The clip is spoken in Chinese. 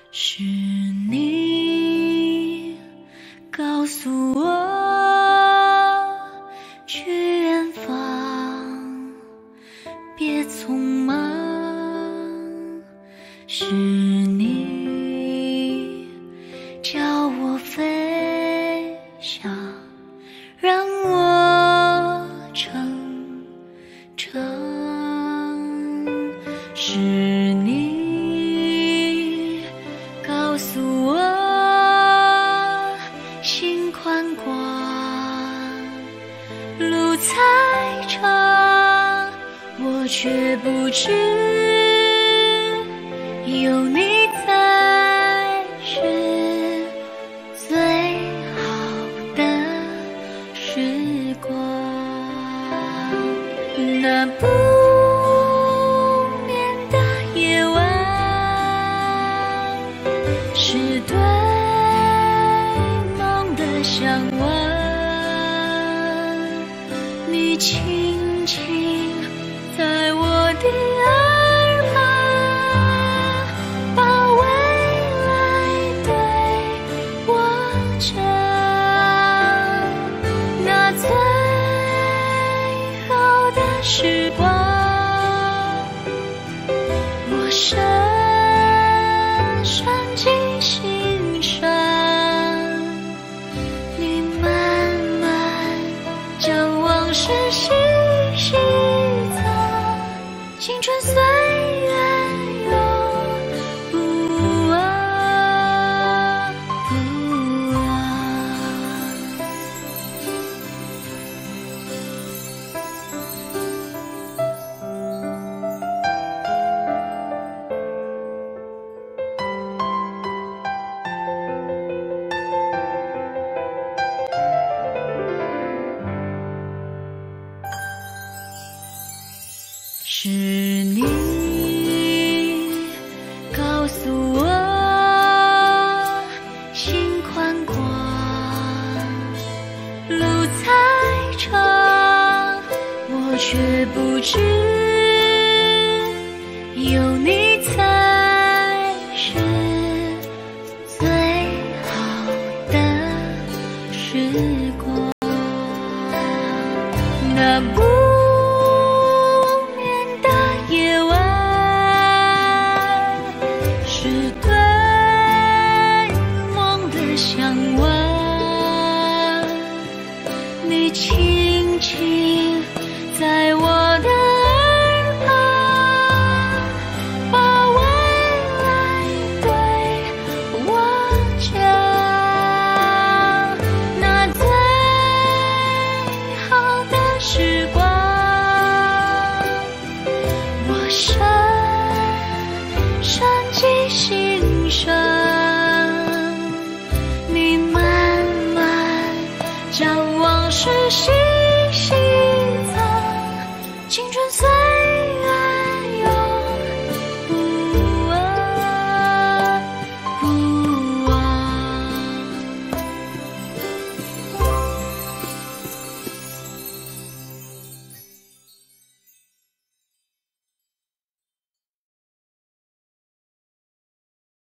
是你告诉我去远方别匆忙，是你教我飞翔，让我成长，是你告诉我心宽广，路再长，我却不知有你才是最好的时光。那不眠的夜晚，是对梦的向往，你轻轻在我的耳旁，把未来对我讲，那最好的时光，我深深记心上，你慢慢将往事细细藏，青春岁月永不忘，不忘。是你告诉我心宽广，路再长，我却不知有你才是最好的时光。那不夜晚，是对梦的向往，你轻轻在我的耳旁，把未来对我讲，那最好的时光，深深记心上。